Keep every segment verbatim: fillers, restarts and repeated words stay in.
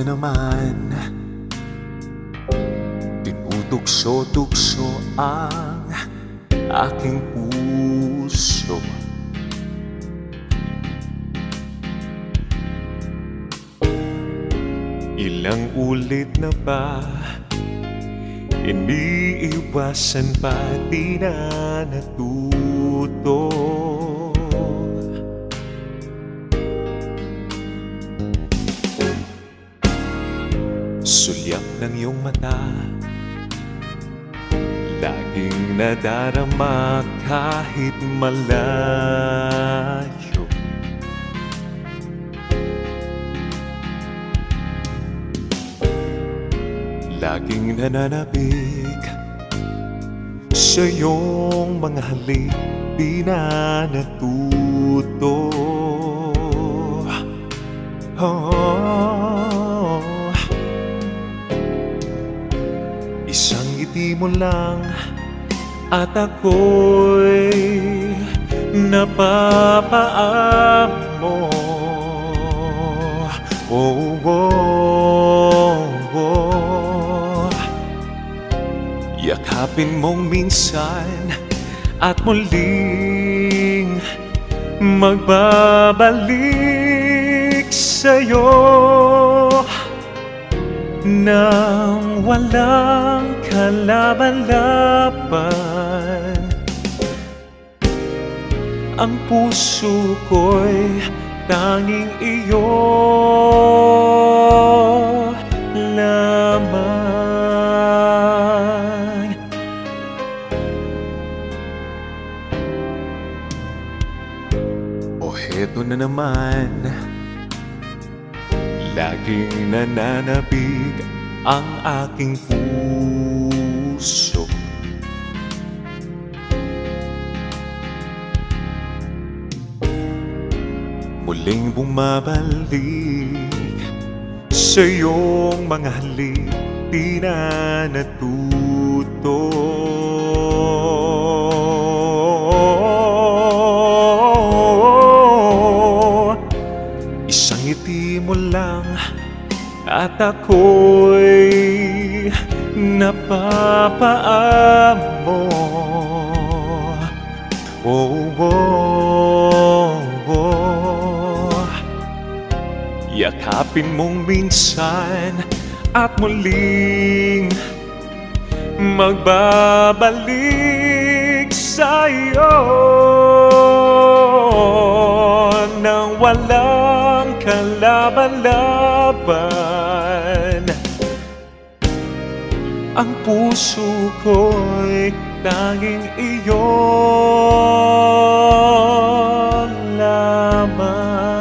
na naman, tinutukso-tukso ang aking puso. Ilang ulit na ba, iniiwasan pa, di na natuto. Sulyap ng iyong mata, laging nadarama kahit malayo. Laging nananabik sa iyong mga halik, di na natuto. Oh, isang ngiti mo lang at ako'y napapaamo. Oh, oh, oh. Yakapin mong minsan at muling magbabalik sa'yo nang walang kalaban-laban. Ang puso ko'y tanging iyo lamang. O heto na naman, laging nananabig ang aking puso. Muling bumabalik sa iyong mga halik, di na natuto. Isang ngiti mo lang at ako'y napapaamo. Oh, oh, oh. Yakapin mong minsan at muling magbabalik sa'yo nang walang kalaban-laban. Ang puso ko'y tanging iyo lamang.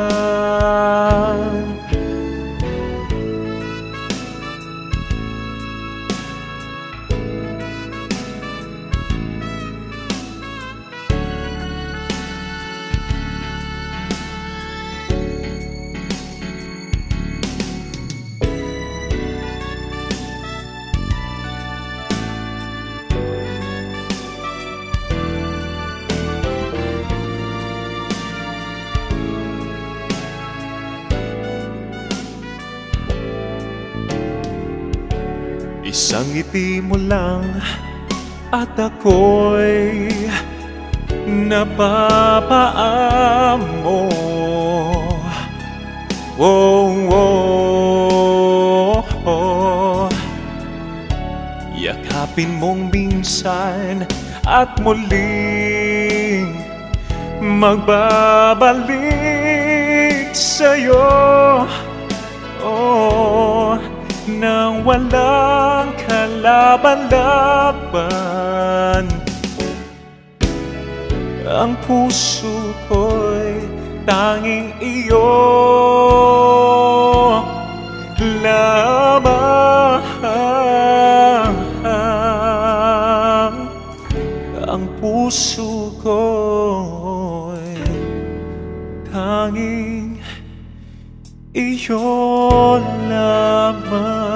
Isang ngiti mo lang at ako'y napapaamo. Oh, oh, oh. Yakapin mong minsan at muling magbabalik sa'yo. Oh, nang walang kalaban-laban. Ang puso ko'y tanging iyo lamang. Ang puso ko'y tanging iyo lamang.